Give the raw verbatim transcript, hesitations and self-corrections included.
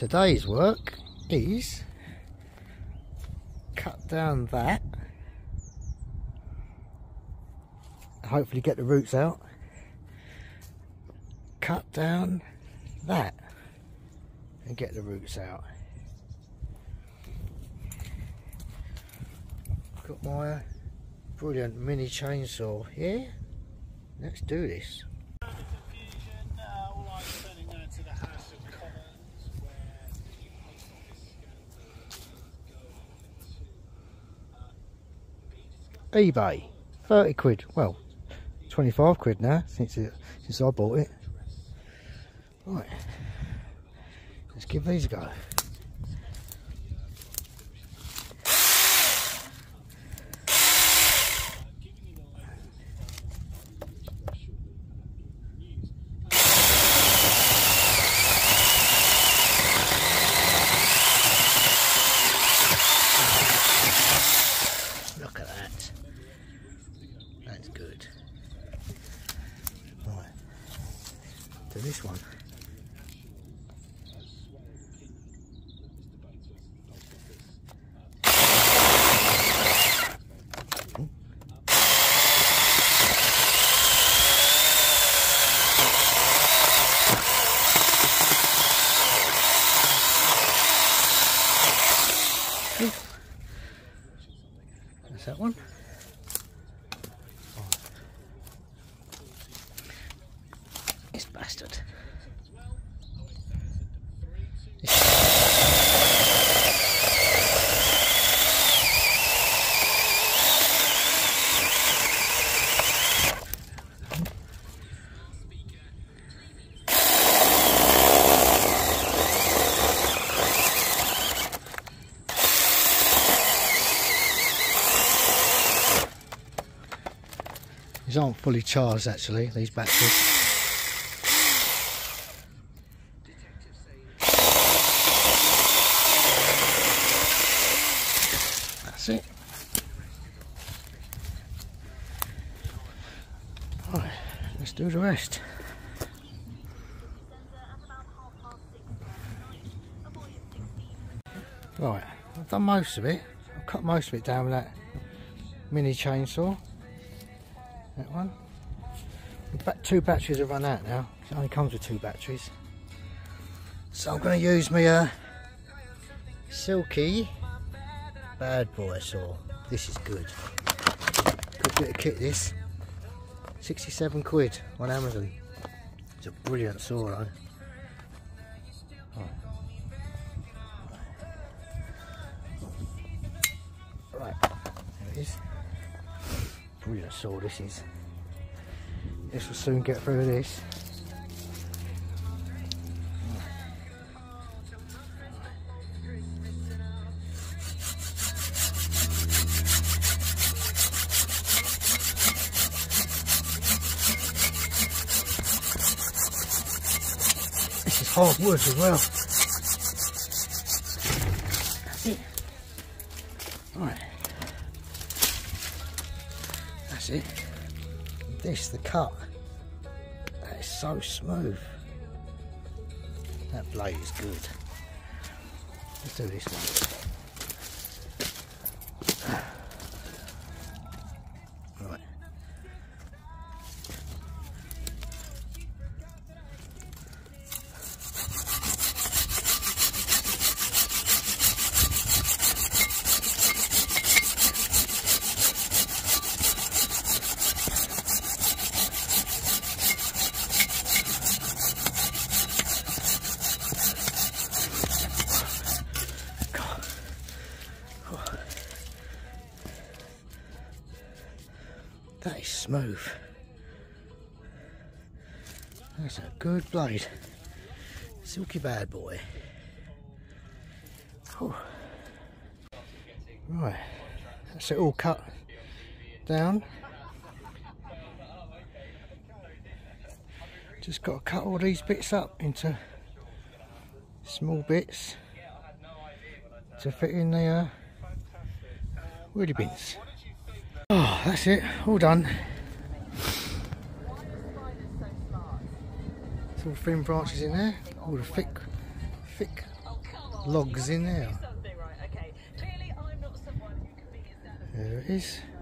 today's work is cut down that, hopefully get the roots out, cut down that and get the roots out. Got my brilliant mini chainsaw here. Let's do this. eBay, thirty quid, well twenty-five quid now since it, since I bought it. Right, let's give these a go. Look at that. That's good. Right. Do this one. That's that one. This bastard. These aren't fully charged actually, these batteries. That's it. Right, let's do the rest. Right, I've done most of it. I've cut most of it down with that mini chainsaw. That one. The two batteries have run out now. It only comes with two batteries. So I'm going to use my uh, Silky Bad Boy saw. This is good. Good bit of kit this. sixty-seven quid on Amazon. It's a brilliant saw though. Right. Right. There it is. Brilliant saw this is. This will soon get through this. This is hard wood as well. That's it. Right. That's it. This, the cut, that is so smooth. That blade is good. Let's do this one. Right. That is smooth. That's a good blade. Silky Bad Boy. Whew. Right, that's it all cut down. Just got to cut all these bits up into small bits to fit in the uh, wheelie bins. Oh, that's it, all done. It's all thin branches in there, all the thick, thick logs in there. There it is.